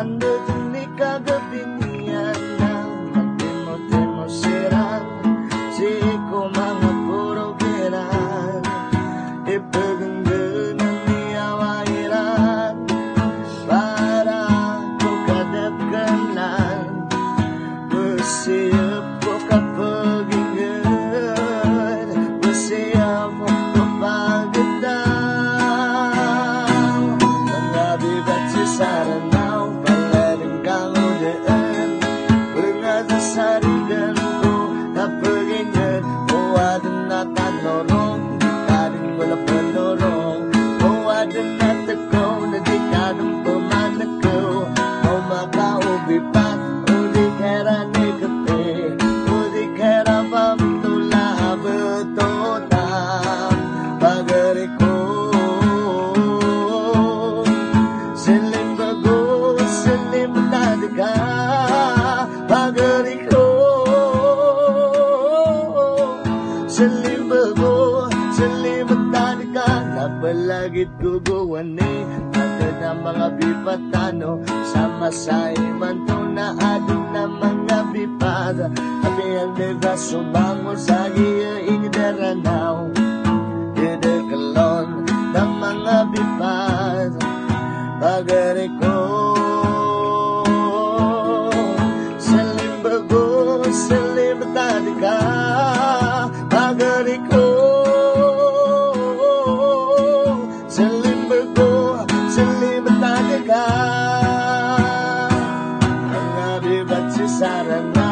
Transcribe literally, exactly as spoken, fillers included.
Andun ni kagabi niya na magdemo-demo siran si ko mga puro giran ipagangganan niya wairan para ko kadapkanan bersiyap ko kapaginggan bersiyap ko kapagandang mga bibat si saranaw palaring kang udaan bernasa sarigan ko kapaginggan uwadan na tanorong kading wala panorong uwadan na tako na di kadang pamanako o makaubi pat uli kera ni kape uli kera pamtula betotam pagari ko silim bago silim tadika pagari ko silim bago silim tadika napalagit ko guwani agad ang mga bipatano sama sa imanto na adong na mga bipat kami ang negasyo bangon sa giya ingdaranaw dedekalon ng mga bipat pagari ko silim bago silim tadika pagari ko silim bago silim tadika ang abibat si sarana